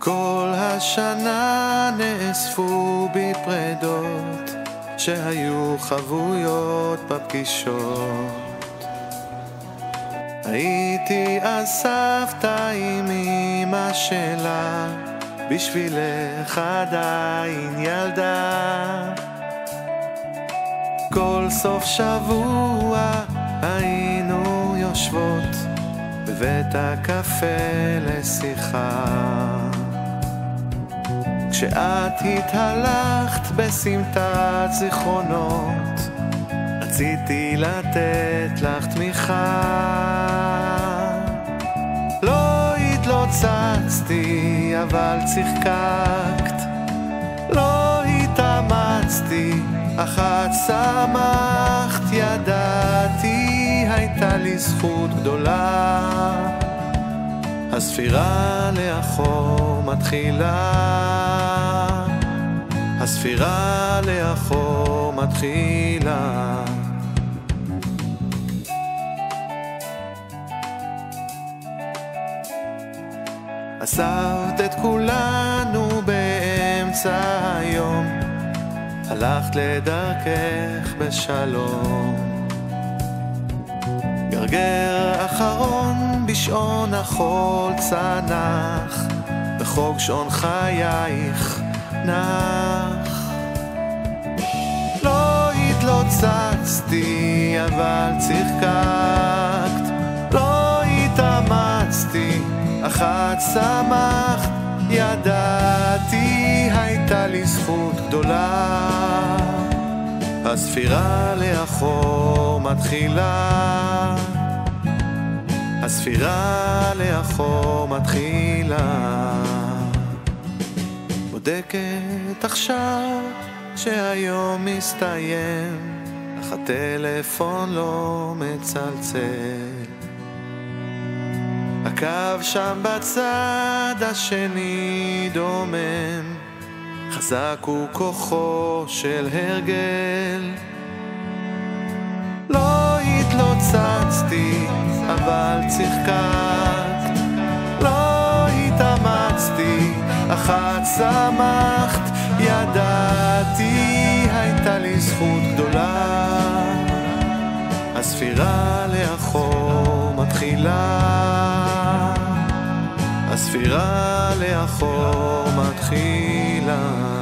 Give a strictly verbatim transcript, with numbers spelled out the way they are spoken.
כל השנה נאספו בפרדות שהיו חבויות בפגישות. הייתי אז סבתא עם אמא שלה, בשבילך עדיין ילדה. כל סוף שבוע היינו יושבות בבית הקפה לשיחה. כשאת התהלכת בסמטת זיכרונות, רציתי לתת לך תמיכה. לא התלוצצתי אבל צחקקת, לא התאמצתי אך את שמחת. ידעתי הייתה לי זכות גדולה, הספירה לאחור מתחילה, הספירה לאחור מתחילה. אספת את כולנו באמצע היום, הלכת לדרכך בשלום. גרגר אחרון בשעון החול צנח, בחוג שעון חייך נח. לא התלוצצתי אבל צחקקת, לא התאמצתי אך את שמחת. ידעתי הייתה לי זכות גדולה, הספירה לאחור מתחילה, הספירה לאחור מתחילה. בודקת עכשיו שהיום מסתיים, אך הטלפון לא מצלצל. הקו שם בצד השני דומם, חזק הוא כוחו של הרגל. לא התלוצצתי אבל צחקקת, לא התאמצתי אך את שמחת. ידעתי הייתה לי זכות גדולה, הספירה לאחור מתחילה, הספירה לאחור מתחילה.